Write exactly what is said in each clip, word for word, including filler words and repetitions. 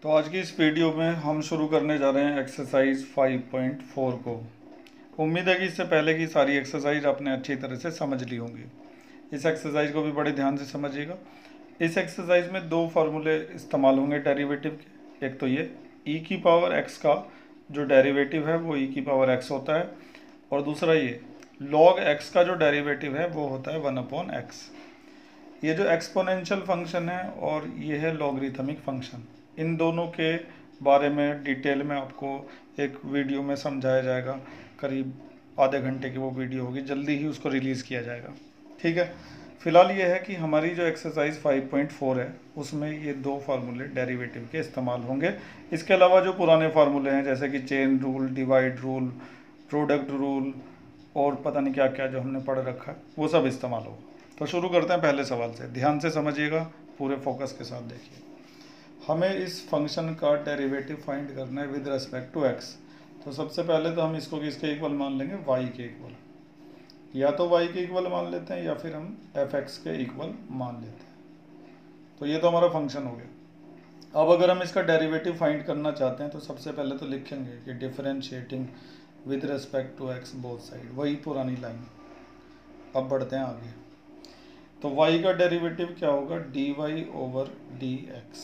तो आज की इस वीडियो में हम शुरू करने जा रहे हैं एक्सरसाइज फाइव पॉइंट फोर को। उम्मीद है कि इससे पहले की सारी एक्सरसाइज आपने अच्छी तरह से समझ ली होंगी। इस एक्सरसाइज को भी बड़े ध्यान से समझिएगा। इस एक्सरसाइज में दो फार्मूले इस्तेमाल होंगे डेरिवेटिव के। एक तो ये e की पावर x का जो डेरिवेटिव है वो e की पावर x होता है, और दूसरा ये log x का जो डेरिवेटिव है वो होता है वन अपॉन एक्स। ये जो एक्सपोनेंशियल फंक्शन है और ये है लॉगरिथमिक फंक्शन, इन दोनों के बारे में डिटेल में आपको एक वीडियो में समझाया जाएगा। करीब आधे घंटे की वो वीडियो होगी, जल्दी ही उसको रिलीज़ किया जाएगा। ठीक है, फिलहाल ये है कि हमारी जो एक्सरसाइज फाइव पॉइंट फोर है उसमें ये दो फार्मूले डेरिवेटिव के इस्तेमाल होंगे। इसके अलावा जो पुराने फार्मूले हैं जैसे कि chain rule, divide rule, product rule और पता नहीं क्या क्या जो हमने पढ़ रखा है वो सब इस्तेमाल होगा। तो शुरू करते हैं पहले सवाल से। ध्यान से समझिएगा, पूरे फोकस के साथ देखिए। हमें इस फंक्शन का डेरिवेटिव फाइंड करना है विद रिस्पेक्ट टू एक्स। तो सबसे पहले तो हम इसको किसके इक्वल मान लेंगे, वाई के इक्वल। या तो वाई के इक्वल मान लेते हैं या फिर हम एफ एक्स के इक्वल मान लेते हैं। तो ये तो हमारा फंक्शन हो गया। अब अगर हम इसका डेरिवेटिव फाइंड करना चाहते हैं तो सबसे पहले तो लिखेंगे कि differentiating with respect to x both side, वही पुरानी लाइन। अब बढ़ते हैं आगे। तो y का डेरिवेटिव क्या होगा, d y over d x.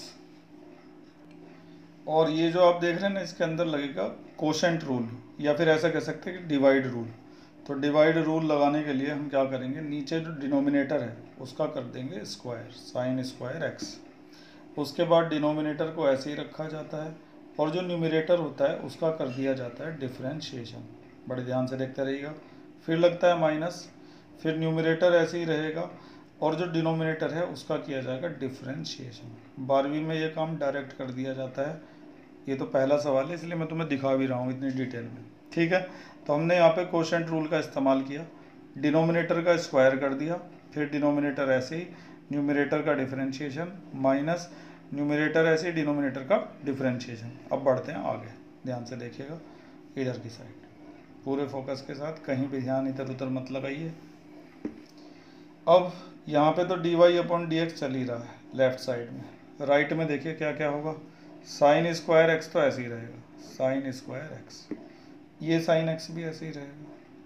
और ये जो आप देख रहे हैं ना, इसके अंदर लगेगा कोशेंट रूल, या फिर ऐसा कह सकते हैं कि डिवाइड रूल। तो डिवाइड रूल लगाने के लिए हम क्या करेंगे, नीचे जो डिनोमिनेटर है उसका कर देंगे स्क्वायर, साइन स्क्वायर एक्स। उसके बाद डिनोमिनेटर को ऐसे ही रखा जाता है और जो न्यूमरेटर होता है उसका कर दिया जाता है डिफरेंशिएशन। बड़े ध्यान से देखते रहिएगा। फिर लगता है माइनस, फिर न्यूमरेटर ऐसे ही रहेगा और जो डिनोमिनेटर है उसका किया जाएगा डिफरेंशिएशन। बारहवीं में ये काम डायरेक्ट कर दिया जाता है। ये तो पहला सवाल है इसलिए मैं तुम्हें दिखा भी रहा हूँ इतनी डिटेल में। ठीक है, तो हमने यहाँ पे कोशेंट रूल का इस्तेमाल किया, डिनोमिनेटर का स्क्वायर कर दिया, फिर डिनोमिनेटर ऐसे ही, न्यूमरेटर का डिफरेंशिएशन, माइनस न्यूमरेटर ऐसे ही, डिनोमिनेटर का डिफरेंशिएशन। अब बढ़ते हैं आगे, ध्यान से देखिएगा इधर की साइड, पूरे फोकस के साथ, कहीं भी ध्यान इधर उधर मत लगाइए। अब यहाँ पे तो d y upon d x चल ही रहा है लेफ्ट साइड में। राइट में देखिए क्या क्या होगा, साइन स्क्वायर एक्स तो ऐसे ही रहेगा, साइन स्क्वायर एक्स। ये साइन एक्स भी ऐसे ही रहेगा।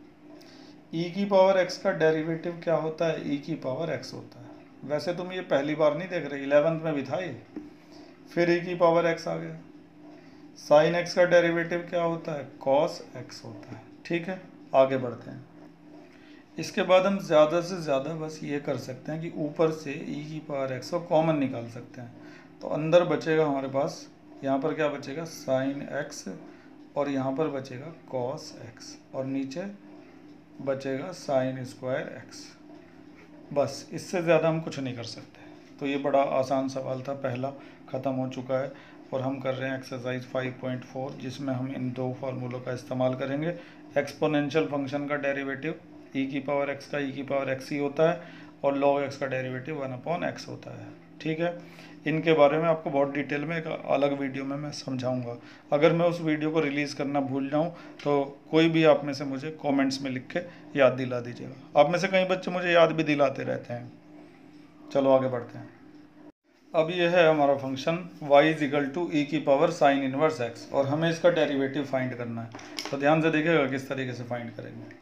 ई की पावर एक्स का डेरिवेटिव क्या होता है, ई की पावर एक्स होता है। वैसे तुम ये पहली बार नहीं देख रहे, इलेवेंथ में भी था ये। फिर ई की पावर एक्स आ गया। साइन एक्स का डेरिवेटिव क्या होता है, कॉस एक्स होता है। ठीक है, आगे बढ़ते हैं। इसके बाद हम ज़्यादा से ज़्यादा बस ये कर सकते हैं कि ऊपर से e की पावर x को कॉमन निकाल सकते हैं। तो अंदर बचेगा हमारे पास, यहाँ पर क्या बचेगा, साइन x, और यहाँ पर बचेगा कॉस x, और नीचे बचेगा साइन स्क्वायर x। बस इससे ज़्यादा हम कुछ नहीं कर सकते। तो ये बड़ा आसान सवाल था, पहला ख़त्म हो चुका है। और हम कर रहे हैं एक्सरसाइज फाइव पॉइंट फोर, जिसमें हम इन दो फार्मूलों का इस्तेमाल करेंगे। एक्सपोनेंशियल फंक्शन का डेरिवेटिव e की पावर x का e की पावर x ही होता है, और log x का डेरिवेटिव वन अपॉन एक्स होता है। ठीक है, इनके बारे में आपको बहुत डिटेल में एक अलग वीडियो में मैं समझाऊंगा। अगर मैं उस वीडियो को रिलीज़ करना भूल जाऊं तो कोई भी आप में से मुझे कमेंट्स में लिख के याद दिला दीजिएगा। आप में से कई बच्चे मुझे याद भी दिलाते रहते हैं। चलो आगे बढ़ते हैं। अब ये है हमारा function y is equal to e की पावर साइन इनवर्स x, और हमें इसका डेरिवेटिव फाइंड करना है। तो ध्यान से देखिएगा किस तरीके से फाइंड करेंगे।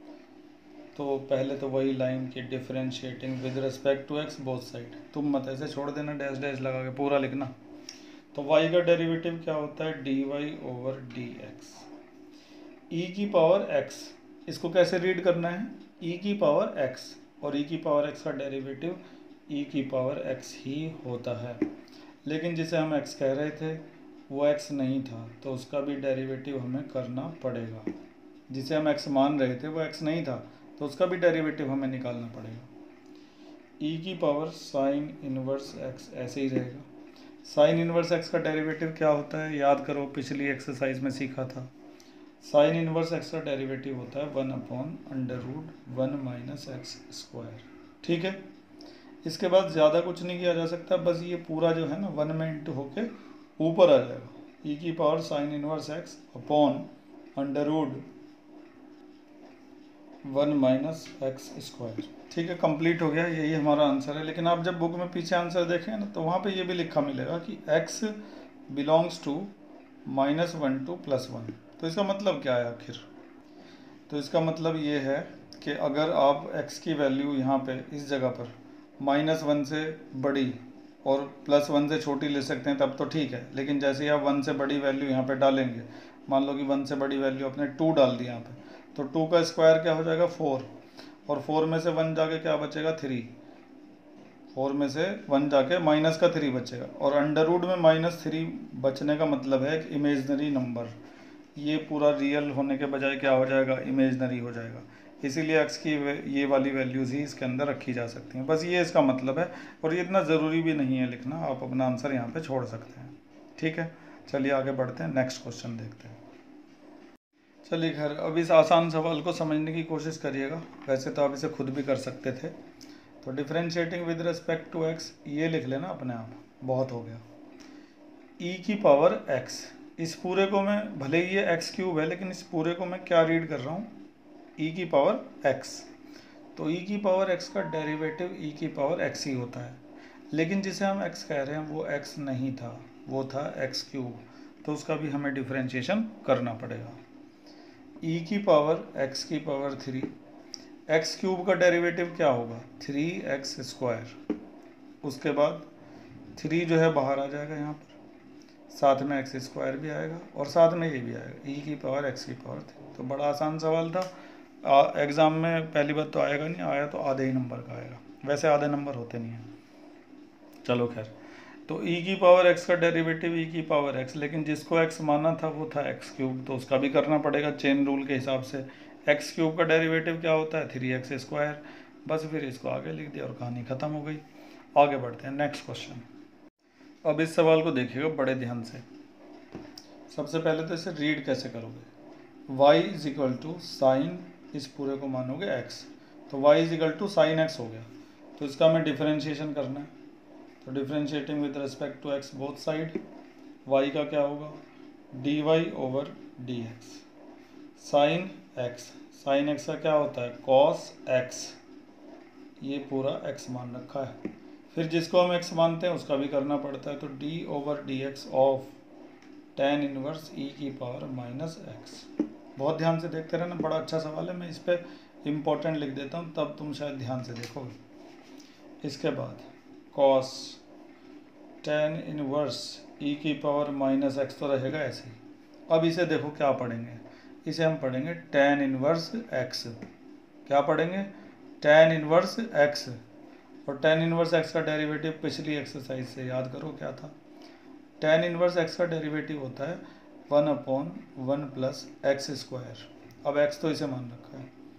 तो पहले तो वही लाइन की differentiating with respect to x both side. तुम मत ऐसे छोड़ देना डैश डैश लगा के, पूरा लिखना। तो y का डेरिवेटिव क्या होता है, d y over d x. E की पावर x, इसको कैसे रीड करना है, e की पावर x, और e की पावर x का डेरिवेटिव e की पावर x ही होता है। लेकिन जिसे हम x कह रहे थे वो x नहीं था, तो उसका भी डेरिवेटिव हमें करना पड़ेगा। जिसे हम x मान रहे थे वो x नहीं था, तो उसका भी डेरिवेटिव हमें निकालना पड़ेगा। e की पावर साइन इनवर्स x ऐसे ही रहेगा। साइन इनवर्स x का डेरिवेटिव क्या होता है, याद करो, पिछली एक्सरसाइज में सीखा था। साइन इनवर्स x का डेरिवेटिव होता है one upon under root one minus x square. ठीक है, इसके बाद ज़्यादा कुछ नहीं किया जा सकता, बस ये पूरा जो है ना वन में इंटू होके ऊपर आ जाएगा। e की power sine inverse x upon under root one minus x square. ठीक है, कंप्लीट हो गया, यही हमारा आंसर है। लेकिन आप जब बुक में पीछे आंसर देखें ना तो वहाँ पे ये भी लिखा मिलेगा कि x belongs to minus one to plus one. तो इसका मतलब क्या है आखिर? तो इसका मतलब ये है कि अगर आप x की वैल्यू यहाँ पे इस जगह पर माइनस वन से बड़ी और प्लस वन से छोटी ले सकते हैं तब तो ठीक है, लेकिन जैसे ही आप वन से बड़ी वैल्यू यहाँ पे डालेंगे, मान लो कि वन से बड़ी वैल्यू आपने टू डाल दी यहाँ पे, तो टू का स्क्वायर क्या हो जाएगा? फोर, और फोर में से वन जाके क्या बचेगा? थ्री। फोर में से वन जाके माइनस का थ्री बचेगा, और अंडर रूट में माइनस थ्री बचने का मतलब है एक इमेजनरी नंबर। ये पूरा रियल होने के बजाय क्या हो जाएगा? इमेजनरी हो जाएगा। इसीलिए एक्स की ये वाली वैल्यूज़ ही इसके अंदर रखी जा सकती हैं। बस ये इसका मतलब है, और ये इतना ज़रूरी भी नहीं है लिखना, आप अपना आंसर यहाँ पे छोड़ सकते हैं। ठीक है, चलिए आगे बढ़ते हैं, नेक्स्ट क्वेश्चन देखते हैं। चलिए खैर, अब इस आसान सवाल को समझने की कोशिश करिएगा। वैसे तो आप इसे खुद भी कर सकते थे। तो differentiating with respect to x, ये लिख लेना अपने आप, बहुत हो गया। ई की पावर एक्स, इस पूरे को मैं, भले ही ये एक्स क्यूब है, लेकिन इस पूरे को मैं क्या रीड कर रहा हूँ? ई की पावर एक्स। तो ई की पावर एक्स का डेरिवेटिव ई की पावर एक्स ही होता है, लेकिन जिसे हम एक्स कह रहे हैं वो एक्स नहीं था, वो था एक्स क्यूब। तो उसका भी हमें डिफरेंशिएशन करना पड़ेगा। ई की पावर एक्स की पावर थ्री, एक्स क्यूब का डेरिवेटिव क्या होगा? Three x square. उसके बाद थ्री जो है बाहर आ जाएगा यहाँ पर, साथ में एक्स स्क्वायर भी आएगा और साथ में ये भी आएगा, ई की पावर एक्स की पावर थ्री। तो बड़ा आसान सवाल था। एग्ज़ाम में पहली बात तो आएगा नहीं, आया तो आधे ही नंबर का आएगा, वैसे आधे नंबर होते नहीं हैं। चलो खैर, तो ई की पावर एक्स का डेरिवेटिव ई की पावर एक्स, लेकिन जिसको एक्स माना था वो था एक्स क्यूब, तो उसका भी करना पड़ेगा चेन रूल के हिसाब से। एक्स क्यूब का डेरिवेटिव क्या होता है? Three x square. बस फिर इसको आगे लिख दिया और कहानी ख़त्म हो गई। आगे बढ़ते हैं, नेक्स्ट क्वेश्चन। अब इस सवाल को देखिएगा बड़े ध्यान से। सबसे पहले तो इसे रीड कैसे करोगे? y is equal to sine, इस पूरे को मानोगे x, तो y is equal to sine x हो गया। तो इसका हमें डिफरेंशिएशन करना है, तो differentiating with respect to x both side, y का क्या होगा? D y over d x. Sine x, sine x का क्या होता है? Cos x। ये पूरा x मान रखा है, फिर जिसको हम x मानते हैं उसका भी करना पड़ता है, तो d over d x of tan inverse e की पावर माइनस एक्स। बहुत ध्यान से देखते रहना, बड़ा अच्छा सवाल है। मैं इस पर इम्पोर्टेंट लिख देता हूँ, तब तुम शायद ध्यान से देखोगे। इसके बाद कॉस टेन इनवर्स e की पावर माइनस एक्स तो रहेगा ऐसे ही। अब इसे देखो क्या पढ़ेंगे, इसे हम पढ़ेंगे टेन इनवर्स एक्स। क्या पढ़ेंगे? Tan inverse x. और टेन इनवर्स एक्स का डेरिवेटिव पिछली एक्सरसाइज से याद करो क्या था? टेन इनवर्स एक्स का डेरिवेटिव होता है one upon one plus x square. अब एक्स तो इसे मान रखा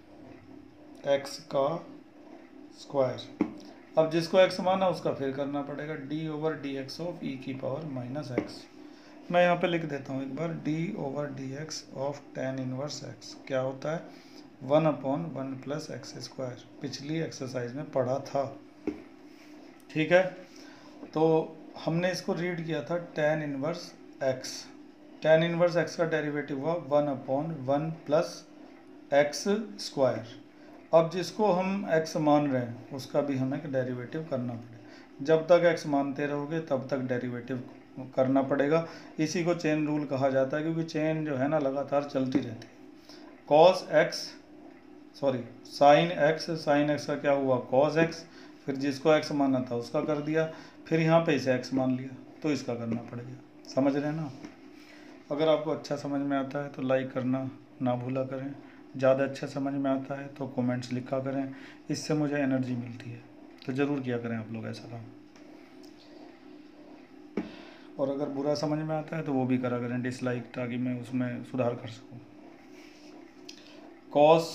है, एक्स का स्क्वायर। अब जिसको एक्स माना उसका फिर करना पड़ेगा, d over d x of e की पावर माइनस एक्स। मैं यहाँ पे लिख देता हूँ एक बार, d over d x of tan inverse x क्या होता है? One upon one plus x square. पिछली एक्सरसाइज में पढ़ा था, ठीक है। तो हमने इसको रीड किया था tan inverse x. Tan inverse x का डेरिवेटिव हुआ one upon one plus x square. अब जिसको हम एक्स मान रहे हैं उसका भी हमें डेरिवेटिव करना पड़ेगा। जब तक एक्स मानते रहोगे तब तक डेरिवेटिव करना पड़ेगा। इसी को चेन रूल कहा जाता है, क्योंकि चेन जो है ना लगातार चलती रहती है। Cos x sorry sine x, sine x का क्या हुआ? Cos x. फिर जिसको एक्स माना था उसका कर दिया, फिर यहाँ पे इसे एक्स मान लिया, तो इसका करना पड़ेगा। समझ रहे हैं ना? अगर आपको अच्छा समझ में आता है तो लाइक करना ना भूला करें। ज़्यादा अच्छा समझ में आता है तो कमेंट्स लिखा करें, इससे मुझे एनर्जी मिलती है। तो ज़रूर किया करें आप लोग ऐसा काम। और अगर बुरा समझ में आता है तो वो भी करा करें डिसलाइक, ताकि मैं उसमें सुधार कर सकूँ। कॉस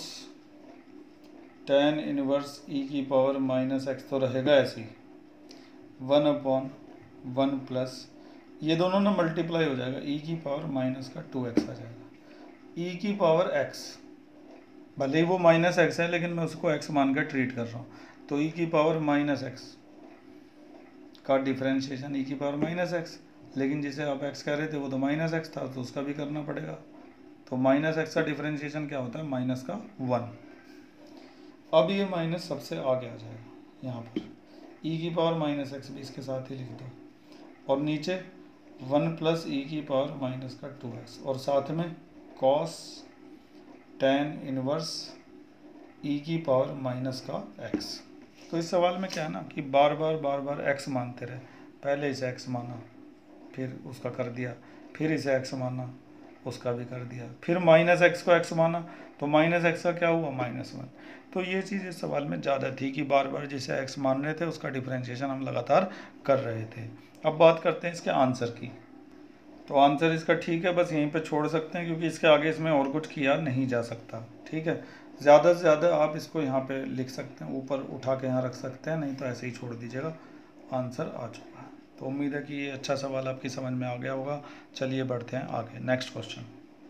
टेन इनवर्स ई की पावर माइनस एक्स तो रहेगा ऐसे ही, वन अपॉन वन प्लस ये दोनों ना मल्टीप्लाई हो जाएगा, ई की पावर माइनस का टू एक्स आ जाएगा। ई की पावर एक्स, भले ही वो माइनस एक्स है लेकिन मैं उसको एक्स मानकर ट्रीट कर रहा हूँ, तो ई की पावर माइनस एक्स का डिफरेंशिएशन ई की पावर माइनस एक्स, लेकिन जिसे आप एक्स कह रहे थे वो तो माइनस एक्स था, तो उसका भी करना पड़ेगा। तो माइनस एक्स का डिफरेंशिएशन क्या होता है? माइनस का वन। अब ये माइनस सबसे आगे आ जाएगा यहाँ पर, ई की पावर माइनस एक्स भी इसके साथ ही लिख दो, और नीचे वन प्लस ई की पावर माइनस का टू एक्स और साथ में कॉस टेन इनवर्स ई की पावर माइनस का एक्स। तो इस सवाल में क्या है ना कि बार बार बार बार एक्स मानते रहे। पहले इसे एक्स माना, फिर उसका कर दिया, फिर इसे एक्स माना, उसका भी कर दिया, फिर माइनस एक्स को एक्स माना, तो माइनस एक्स का क्या हुआ माइनस वन। तो ये चीज़ इस सवाल में ज़्यादा थी कि बार बार जिसे एक्स मान रहे थे उसका डिफरेंशिएशन हम लगातार कर रहे थे। अब बात करते हैं इसके आंसर की। तो आंसर इसका ठीक है, बस यहीं पे छोड़ सकते हैं क्योंकि इसके आगे इसमें और कुछ किया नहीं जा सकता। ठीक है, ज़्यादा से ज़्यादा आप इसको यहाँ पे लिख सकते हैं, ऊपर उठा के यहाँ रख सकते हैं, नहीं तो ऐसे ही छोड़ दीजिएगा। आंसर आ चुका है। तो उम्मीद है कि ये अच्छा सवाल आपकी समझ में आ गया होगा। चलिए बढ़ते हैं आगे, नेक्स्ट क्वेश्चन।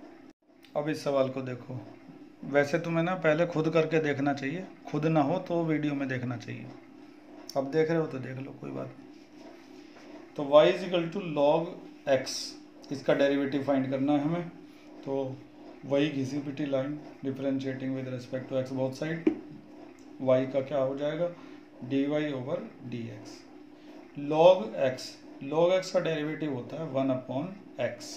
अब इस सवाल को देखो। वैसे तुम्हें ना पहले खुद करके देखना चाहिए, खुद ना हो तो वीडियो में देखना चाहिए। अब देख रहे हो तो देख लो, कोई बात नहीं। तो y is equal to log x, इसका डेरिवेटिव फाइंड करना है हमें। तो वही घिसी पिटी line differentiating with respect to x both side, y का क्या हो जाएगा d y over d x. Log x, log x का डेरिवेटिव होता है वन अपॉन एक्स।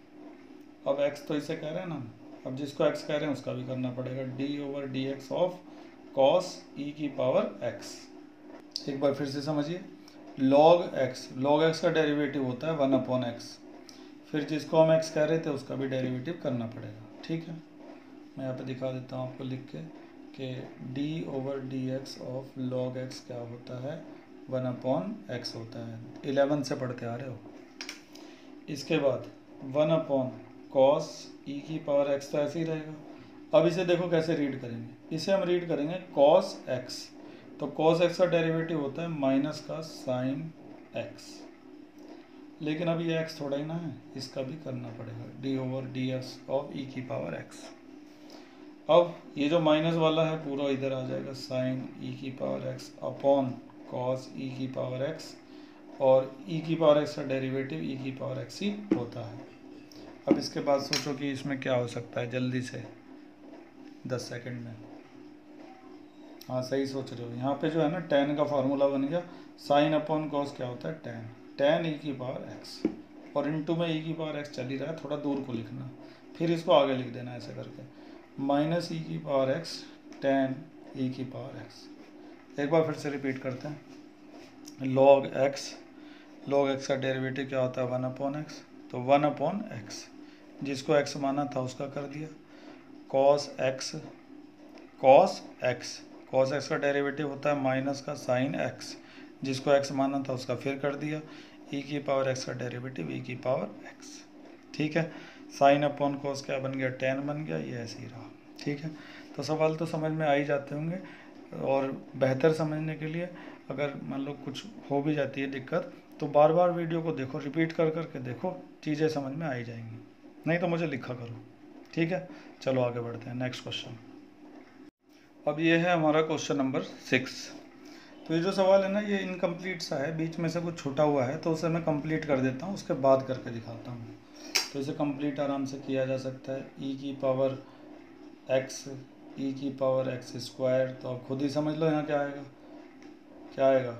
अब x तो इसे कह रहे हैं ना, अब जिसको x कह रहे हैं उसका भी करना पड़ेगा, d over d x of cos e की पावर x। एक बार फिर से समझिए, log x, log x का डेरिवेटिव होता है वन अपॉन एक्स, फिर जिसको हम x कह रहे थे उसका भी डेरिवेटिव करना पड़ेगा। ठीक है, मैं यहाँ पे दिखा देता हूँ आपको लिख के कि d over d x of log x क्या होता है वन अपॉन एक्स होता है। इलेवन से पढ़ते आ रहे हो। इसके बाद वन अपॉन कॉस ई की पावर x तो ऐसे ही रहेगा। अब इसे देखो कैसे रीड करेंगे, इसे हम रीड करेंगे कॉस x। तो कॉस x का डेरिवेटिव होता है माइनस का साइन x, लेकिन अब ये x थोड़ा ही ना है, इसका भी करना पड़ेगा, d over d x of e की पावर x। अब ये जो माइनस वाला है पूरा इधर आ जाएगा, साइन ई की power x upon cos e की पावर x, और e की पावर x का डेरिवेटिव e की पावर x ही होता है। अब इसके बाद सोचो कि इसमें क्या हो सकता है, जल्दी से दस सेकंड में। हाँ सही सोच रहे हो, यहाँ पे जो है ना टेन का फार्मूला बन गया, साइन अपॉन कॉस क्या होता है टेन, टेन ई की पावर एक्स, और इनटू में ई की पावर एक्स चल ही रहा है, थोड़ा दूर को लिखना, फिर इसको आगे लिख देना ऐसे करके, माइनस ई की पावर एक्स टेन ई की पावर एक्स। एक बार फिर से रिपीट करते हैं, लॉग एक्स, लॉग एक्स का डेरिवेटिव क्या होता है वन अपॉन एक्स, तो वन अपॉन एक्स, जिसको एक्स माना था उसका कर दिया, cos x, cos x, cos x का डेरिवेटिव होता है माइनस का साइन एक्स, जिसको एक्स माना था उसका फिर कर दिया, ई की पावर एक्स का डेरिवेटिव ई की पावर एक्स। ठीक है, साइन अपॉन कॉस क्या बन गया टेन बन गया, ये ऐसे ही रहा। ठीक है, तो सवाल तो समझ में आ ही जाते होंगे, और बेहतर समझने के लिए अगर मान लो कुछ हो भी जाती है दिक्कत तो बार बार वीडियो को देखो, रिपीट कर करके देखो, चीज़ें समझ में आ ही जाएंगी, नहीं तो मुझे लिखा करो। ठीक है, चलो आगे बढ़ते हैं, नेक्स्ट क्वेश्चन। अब ये है हमारा क्वेश्चन नंबर सिक्स। तो ये जो सवाल है ना ये इनकम्प्लीट सा है, बीच में से कुछ छूटा हुआ है, तो उसे मैं कंप्लीट कर देता हूँ, उसके बाद करके दिखाता हूँ। तो इसे कंप्लीट आराम से किया जा सकता है, ई की पावर एक्स, ई की पावर एक्स स्क्वायर, तो आप खुद ही समझ लो यहाँ क्या आएगा, क्या आएगा।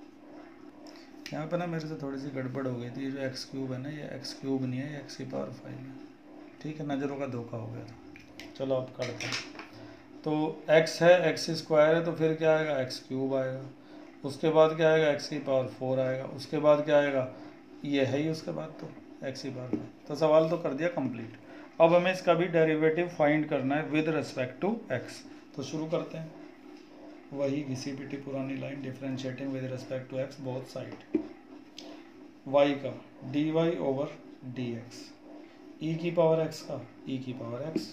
यहाँ पे ना मेरे से थोड़ी सी गड़बड़ हो गई थी, ये जो एक्स क्यूब है ना ये एक्स क्यूब नहीं है, ये एक्स की पावर फाइव है। ठीक है, नज़रों का धोखा हो गया था। चलो आप करते हैं, तो x है, एक्स स्क्वायर है, तो फिर क्या आएगा एक्स क्यूब आएगा, उसके बाद क्या आएगा एक्स की पावर फोर आएगा, उसके बाद क्या आएगा ये है ही, उसके बाद तो एक्स की पावर फाइव। तो सवाल तो कर दिया कंप्लीट। अब हमें इसका भी डेरिवेटिव फाइंड करना है विद रिस्पेक्ट टू x। तो शुरू करते हैं, वही घिसी पिटी पुरानी line, differentiating with respect to x both side, y का d y over d x, e की पावर x का e की पावर x,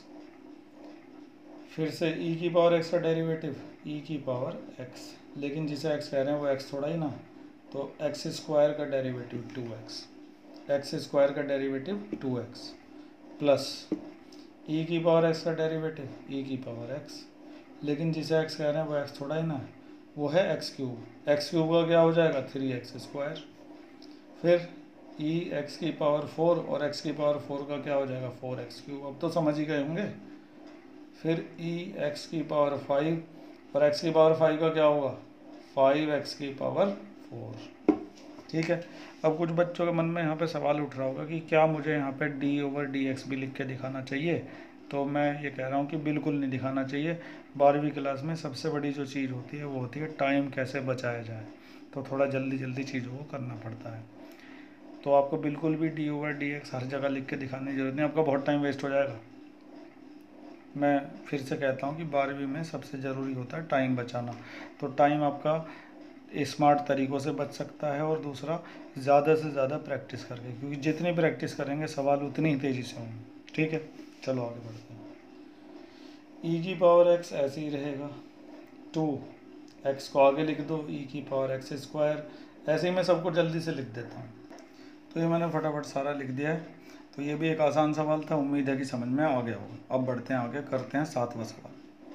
फिर से e की पावर x का डेरिवेटिव e की पावर x, लेकिन जिसे x कह रहे हैं वो x थोड़ा ही ना, तो एक्स स्क्वायर का derivative two x, x square का derivative two x, plus e की पावर x का डेरिवेटिव e की पावर x, लेकिन जिसे x कह रहे हैं वो x थोड़ा ही ना, वो है एक्स क्यूब, एक्स क्यूब का क्या हो जाएगा थ्री एक्स स्क्वायर, फिर e x की पावर फोर और x की पावर फोर का क्या हो जाएगा फोर एक्स क्यूब। अब तो समझ ही गए होंगे। फिर e x की पावर फाइव और x की पावर फाइव का क्या होगा फाइव एक्स की पावर फोर। ठीक है। अब कुछ बच्चों के मन में यहाँ पे सवाल उठ रहा होगा कि क्या मुझे यहाँ पे डी ओवर डी एक्स भी लिख के दिखाना चाहिए। तो मैं ये कह रहा हूँ कि बिल्कुल नहीं दिखाना चाहिए। बारहवीं क्लास में सबसे बड़ी जो चीज़ होती है वो होती है टाइम कैसे बचाया जाए। तो थोड़ा जल्दी जल्दी चीज़ों को करना पड़ता है। तो आपको बिल्कुल भी डी ओवर डी एक्स हर जगह लिख के दिखाने की जरूरत नहीं, आपका बहुत टाइम वेस्ट हो जाएगा। मैं फिर से कहता हूँ कि बारहवीं में सबसे ज़रूरी होता है टाइम बचाना। तो टाइम आपका स्मार्ट तरीक़ों से बच सकता है, और दूसरा ज़्यादा से ज़्यादा प्रैक्टिस करके, क्योंकि जितनी प्रैक्टिस करेंगे सवाल उतनी ही तेज़ी से होंगे। ठीक है, चलो आगे बढ़ते हैं। ई की पावर एक्स ऐसे ही रहेगा, टू एक्स को आगे लिख दो, ई की पावर एक्स स्क्वायर। ऐसे ही मैं सबको जल्दी से लिख देता हूँ। तो ये मैंने फटाफट सारा लिख दिया है। तो ये भी एक आसान सवाल था, उम्मीद है कि समझ में आ गया होगा। अब बढ़ते हैं आगे, करते हैं सातवां सवाल।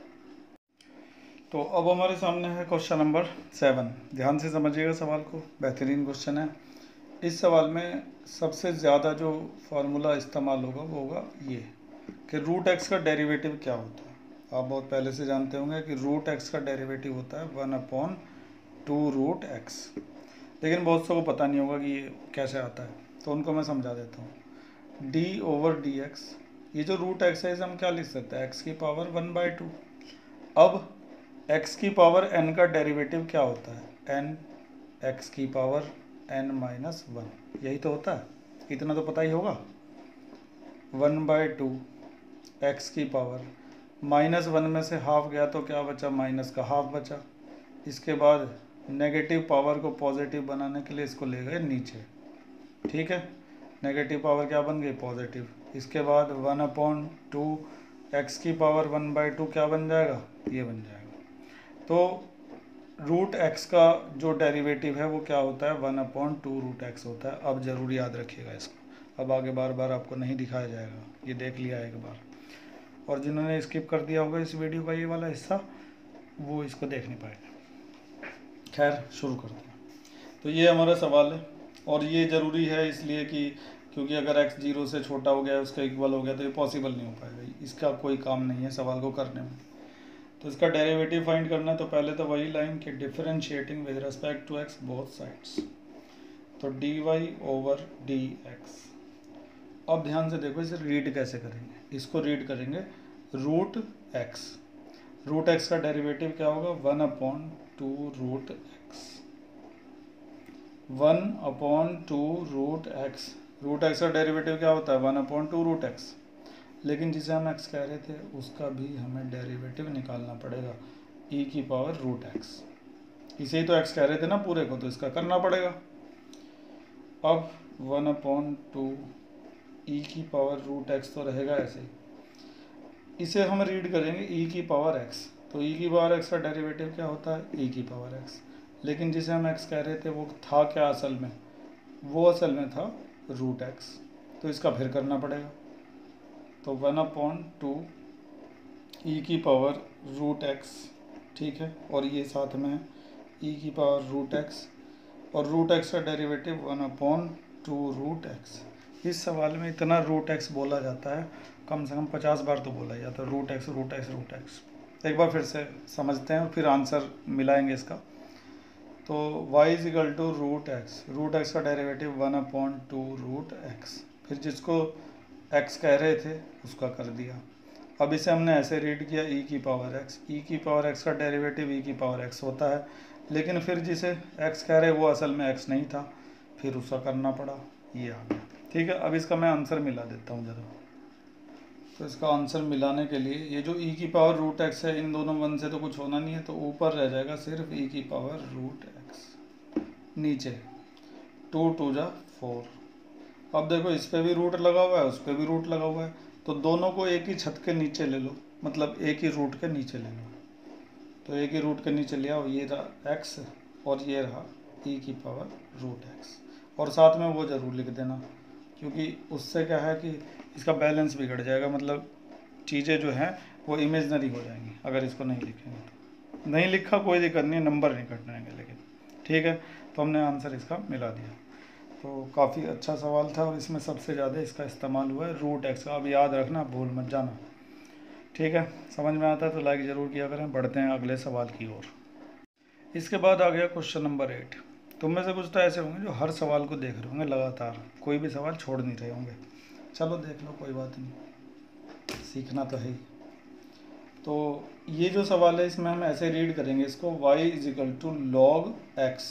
तो अब हमारे सामने है क्वेश्चन नंबर सेवन। ध्यान से समझिएगा सवाल को, बेहतरीन क्वेश्चन है। इस सवाल में सबसे ज़्यादा जो फार्मूला इस्तेमाल होगा वो होगा ये कि रूट एक्स का डेरिवेटिव क्या होता है। आप बहुत पहले से जानते होंगे कि रूट एक्स का डेरिवेटिव होता है one upon two root x. लेकिन बहुत सौ को पता नहीं होगा कि ये कैसे आता है, तो उनको मैं समझा देता हूँ। डी ओवर डी एक्स, ये जो रूट एक्स है इसे हम क्या लिख सकते हैं, एक्स की पावर वन बाई टू। अब एक्स की पावर एन का डेरिवेटिव क्या होता है, एन एक्स की पावर एन माइनस वन, यही तो होता है। इतना तो पता ही होगा। वन बाई टू एक्स की पावर, माइनस वन में से हाफ गया तो क्या बचा, माइनस का हाफ बचा। इसके बाद नेगेटिव पावर को पॉजिटिव बनाने के लिए इसको ले गए नीचे। ठीक है, नेगेटिव पावर क्या बन गई, पॉजिटिव। इसके बाद वन अपॉन टू एक्स की पावर वन बाई टू क्या बन जाएगा, ये बन जाएगा। तो रूट एक्स का जो डेरिवेटिव है वो क्या होता है, one upon two root x होता है। अब ज़रूर याद रखिएगा इसको, अब आगे बार बार आपको नहीं दिखाया जाएगा, ये देख लिया एक बार। और जिन्होंने स्किप कर दिया होगा इस वीडियो का ये वाला हिस्सा, वो इसको देख नहीं पाएगा। खैर शुरू करते हैं। तो ये हमारा सवाल है, और ये ज़रूरी है इसलिए कि क्योंकि अगर x जीरो से छोटा हो गया, उसका इक्वल हो गया, तो ये पॉसिबल नहीं हो पाएगा। इसका कोई काम नहीं है सवाल को करने में। तो इसका डेरिवेटिव फाइंड करना है, तो पहले तो वही लाइन कि differentiating with respect to x both sides. तो d y over d x. अब ध्यान से देखो इसे रीड कैसे करेंगे। इसको रीड करेंगे रूट एक्स। रूट एक्स का डेरिवेटिव क्या होगा, one upon two root x. One upon two root x. Root x का डेरिवेटिव क्या होता है, one upon two root x. लेकिन जिसे हम x कह रहे थे उसका भी हमें डेरिवेटिव निकालना पड़ेगा, e की पावर रूट एक्स। इसे ही तो x कह रहे थे ना पूरे को, तो इसका करना पड़ेगा। अब वन अपॉन टू ई की पावर रूट एक्स तो रहेगा ऐसे ही। इसे हम रीड करेंगे e की पावर x। तो e की पावर x का डेरिवेटिव क्या होता है, e की पावर x। लेकिन जिसे हम x कह रहे थे वो था क्या असल में, वो असल में था रूट एक्स। तो इसका फिर करना पड़ेगा। तो वन अपॉन टू ई की पावर रूट एक्स, ठीक है, और ये साथ में है ई की पावर रूट एक्स, और रूट एक्स का derivative one upon two root x. इस सवाल में इतना रूट एक्स बोला जाता है, कम से कम पचास बार तो बोला जाता है, root x root x root x. एक बार फिर से समझते हैं और फिर आंसर मिलाएंगे इसका। तो y is equal to root x, root x का derivative one upon two root x. फिर जिसको x कह रहे थे उसका कर दिया। अब इसे हमने ऐसे रीड किया e की पावर x। e की पावर x का डेरिवेटिव e की पावर x होता है, लेकिन फिर जिसे x कह रहे वो असल में x नहीं था, फिर उसका करना पड़ा, ये आ गया। ठीक है, अब इसका मैं आंसर मिला देता हूँ ज़रा। तो इसका आंसर मिलाने के लिए ये जो e की पावर रूट एक्स है, इन दोनों वन से तो कुछ होना नहीं है, तो ऊपर रह जाएगा सिर्फ e की पावर रूट एक्स, नीचे टू टू जा फोर। अब देखो इस पे भी रूट लगा हुआ है, उस पे भी रूट लगा हुआ है, तो दोनों को एक ही छत के नीचे ले लो, मतलब एक ही रूट के नीचे ले लो। तो एक ही रूट के नीचे ले आओ, ये रहा x और ये रहा e की पावर रूट x। और साथ में वो ज़रूर लिख देना, क्योंकि उससे क्या है कि इसका बैलेंस बिगड़ जाएगा, मतलब चीज़ें जो हैं वो इमेजनरी हो जाएंगी अगर इसको नहीं लिखेंगे तो। नहीं लिखा कोई दिक्कत नहीं, नंबर नहीं कटनेंगे लेकिन। ठीक है, तो हमने आंसर इसका मिला दिया। तो काफ़ी अच्छा सवाल था, और इसमें सबसे ज़्यादा इसका इस्तेमाल हुआ है रूट एक्स का। अब याद रखना, भूल मत जाना। ठीक है, समझ में आता है तो लाइक ज़रूर किया करें। बढ़ते हैं अगले सवाल की ओर। इसके बाद आ गया क्वेश्चन नंबर एट। तुम में से कुछ तो ऐसे होंगे जो हर सवाल को देख रहे होंगे लगातार, कोई भी सवाल छोड़ नहीं रहे होंगे। चलो देख लो, कोई बात नहीं, सीखना तो है ही। तो ये जो सवाल है इसमें हम ऐसे रीड करेंगे इसको, y is equal to log x,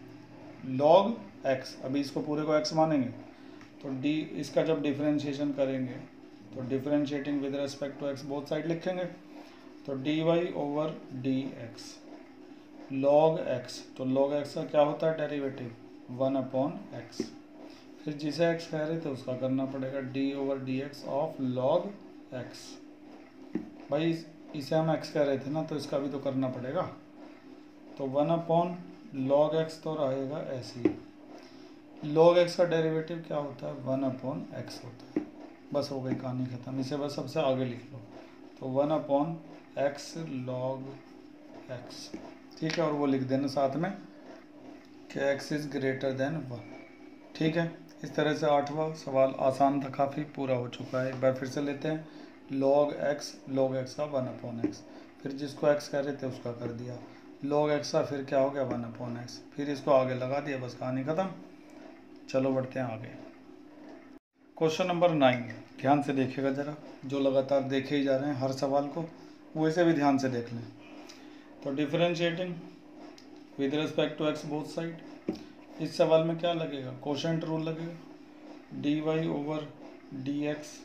log x, अभी इसको पूरे को x मानेंगे तो d, इसका जब डिफरेंशिएशन करेंगे तो differentiating with respect to x both side लिखेंगे, तो dy over dx log x, तो log x का क्या होता है डेरिवेटिव वन अपॉन एक्स, फिर जिसे x कह रहे थे उसका करना पड़ेगा d over d x of log x। भाई इसे हम x कह रहे थे ना, तो इसका भी तो करना पड़ेगा, तो वन अपॉन log x तो रहेगा ऐसे ही, log x का डेरिवेटिव क्या होता है वन अपॉन एक्स होता है। बस हो गई कहानी खत्म, इसे बस सबसे आगे लिख लो, तो one upon x log x, ठीक है, और वो लिख देना साथ में कि x is greater than one, ठीक है। इस तरह से आठवां सवाल आसान था काफ़ी, पूरा हो चुका है। एक बार फिर से लेते हैं, log x, log x का वन अपॉन एक्स, फिर जिसको x कह रहे थे उसका कर दिया, log x का फिर क्या हो गया वन अपॉन एक्स, फिर इसको आगे लगा दिया, बस कहानी ख़त्म। चलो बढ़ते हैं आगे। क्वेश्चन नंबर नाइन, ध्यान से देखिएगा ज़रा, जो लगातार देखे ही जा रहे हैं हर सवाल को, वो इसे भी ध्यान से देख लें। तो differentiating with respect to x both side, इस सवाल में क्या लगेगा, कोशेंट रूल लगेगा, d y over d x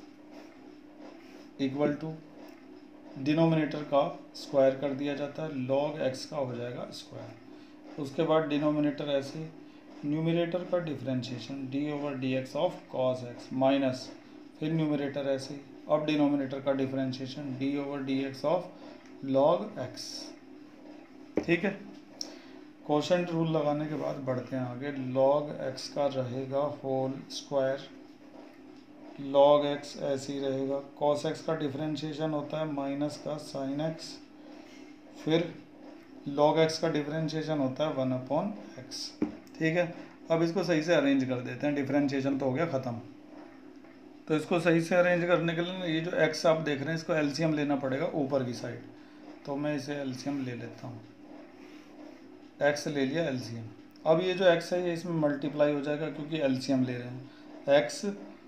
equal to denominator का स्क्वायर कर दिया जाता है, लॉग एक्स का हो जाएगा स्क्वायर, उसके बाद डिनोमिनेटर ऐसे, न्यूमरेटर का differentiation d over d x of cos x minus, फिर न्यूमरेटर ऐसे, अब डिनोमिनेटर का differentiation d over d x of log x, ठीक है। कोशेंट रूल लगाने के बाद बढ़ते हैं आगे, log x का रहेगा होल स्क्वायर, log x ऐसे ही रहेगा, cos x का डिफरेंशिएशन होता है माइनस का sin x, फिर log x का डिफरेंशिएशन होता है वन अपॉन एक्स, ठीक है। अब इसको सही से अरेंज कर देते हैं, डिफरेंशिएशन तो हो गया ख़त्म। तो इसको सही से अरेंज करने के लिए ये जो x आप देख रहे हैं इसको एलसीएम लेना पड़ेगा ऊपर की साइड, तो मैं इसे एलसीएम ले लेता हूँ, x ले लिया एलसीएम। अब ये जो x है ये इसमें मल्टीप्लाई हो जाएगा क्योंकि एलसीएम ले रहे हैं, x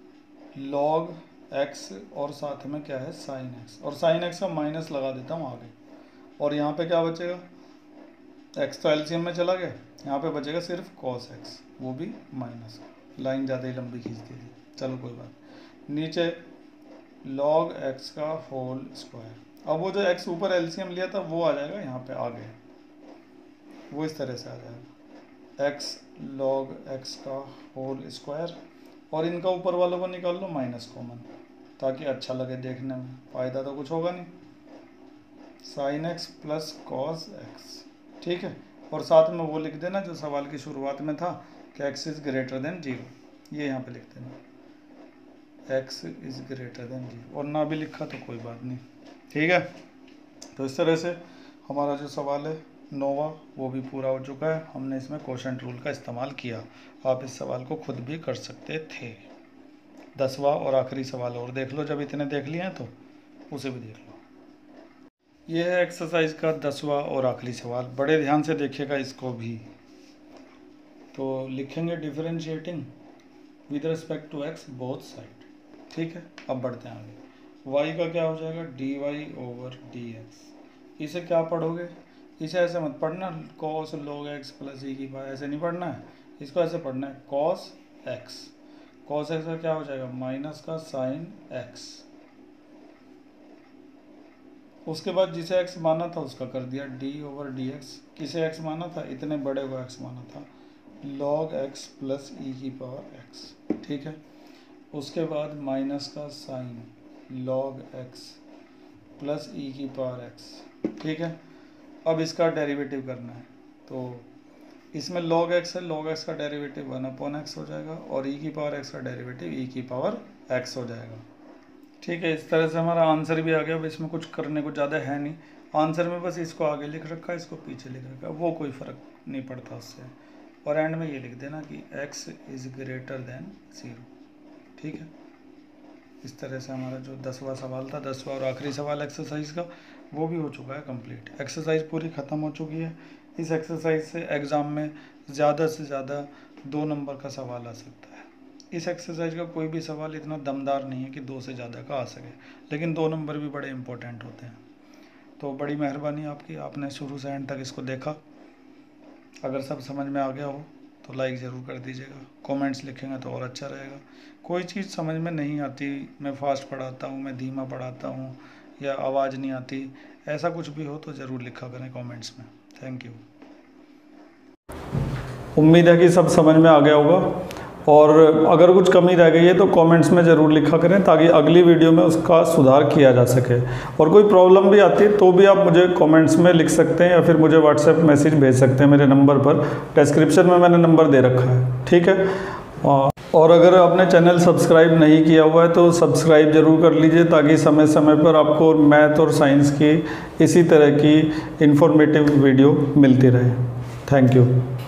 log x और साथ में क्या है sin x, और sin x का माइनस लगा देता हूँ आगे, और यहाँ पे क्या बचेगा, x तो एलसीएम में चला गया, यहाँ पे बचेगा सिर्फ cos x, वो भी माइनस, लाइन ज़्यादा ही लंबी खींच दी थी, चलो कोई बात। नीचे log x का होल स्क्वायर, अब वो जो x ऊपर एलसीएम लिया था वो आ जाएगा यहाँ पे आगे, वो इस तरह से आ जाएगा x log x का होल स्क्वायर, और इनका ऊपर वालों को निकाल लो माइनस कॉमन, ताकि अच्छा लगे देखने में, फ़ायदा तो कुछ होगा नहीं, sin x plus cos x, ठीक है। और साथ में वो लिख देना जो सवाल की शुरुआत में था कि x is greater than zero, ये यहाँ पे लिख देना x is greater than zero, और ना भी लिखा तो कोई बात नहीं, ठीक है। तो इस तरह से हमारा जो सवाल है नोवा वो भी पूरा हो चुका है, हमने इसमें कोशेंट रूल का इस्तेमाल किया। आप इस सवाल को खुद भी कर सकते थे। दसवां और आखिरी सवाल और देख लो, जब इतने देख लिए हैं तो उसे भी देख लो। ये है एक्सरसाइज का दसवां और आखिरी सवाल, बड़े ध्यान से देखिएगा इसको भी। तो लिखेंगे differentiating with respect to x both side, ठीक है। अब बढ़ते हैं आगे, वाई का क्या हो जाएगा d y over d x, इसे क्या पढ़ोगे, इसे ऐसे मत पढ़ना cos log x plus e की पावर, ऐसे नहीं पढ़ना है, इसको ऐसे पढ़ना है cos x, cos x का क्या हो जाएगा माइनस का sin x, उसके बाद जिसे x माना था उसका कर दिया d ओवर डी एक्स, किसे x माना था, इतने बड़े को x माना था, log x प्लस ई की पावर x, ठीक है। उसके बाद माइनस का sin log x plus e की पावर x, ठीक है। अब इसका डेरिवेटिव करना है, तो इसमें log x है, log x का डेरिवेटिव वन अपॉन एक्स हो जाएगा, और e की पावर x का डेरिवेटिव e की पावर x हो जाएगा, ठीक है। इस तरह से हमारा आंसर भी आ गया। अब इसमें कुछ करने को ज़्यादा है नहीं, आंसर में बस इसको आगे लिख रखा है, इसको पीछे लिख रखा है, वो कोई फ़र्क नहीं पड़ता उससे, और एंड में ये लिख देना कि x is greater than zero, ठीक है। इस तरह से हमारा जो दसवां सवाल था, दसवां और आखिरी सवाल एक्सरसाइज का, वो भी हो चुका है कंप्लीट। एक्सरसाइज पूरी ख़त्म हो चुकी है। इस एक्सरसाइज से एग्ज़ाम में ज़्यादा से ज़्यादा दो नंबर का सवाल आ सकता है। इस एक्सरसाइज का कोई भी सवाल इतना दमदार नहीं है कि दो से ज़्यादा का आ सके, लेकिन दो नंबर भी बड़े इंपॉर्टेंट होते हैं। तो बड़ी मेहरबानी आपकी, आपने शुरू से एंड तक इसको देखा। अगर सब समझ में आ गया हो तो लाइक ज़रूर कर दीजिएगा, कमेंट्स लिखेंगे तो और अच्छा रहेगा। कोई चीज़ समझ में नहीं आती, मैं फास्ट पढ़ाता हूँ, मैं धीमा पढ़ाता हूँ, या आवाज़ नहीं आती, ऐसा कुछ भी हो तो ज़रूर लिखा करें कमेंट्स में। Thank you. उम्मीद है कि सब समझ में आ गया होगा, और अगर कुछ कमी रह गई है तो कमेंट्स में ज़रूर लिखा करें ताकि अगली वीडियो में उसका सुधार किया जा सके। और कोई प्रॉब्लम भी आती है तो भी आप मुझे कमेंट्स में लिख सकते हैं या फिर मुझे व्हाट्सएप मैसेज भेज सकते हैं मेरे नंबर पर। डिस्क्रिप्शन में मैंने नंबर दे रखा है, ठीक है। और अगर आपने चैनल सब्सक्राइब नहीं किया हुआ है तो सब्सक्राइब ज़रूर कर लीजिए ताकि समय समय पर आपको मैथ और साइंस की इसी तरह की इन्फॉर्मेटिव वीडियो मिलती रहे। Thank you.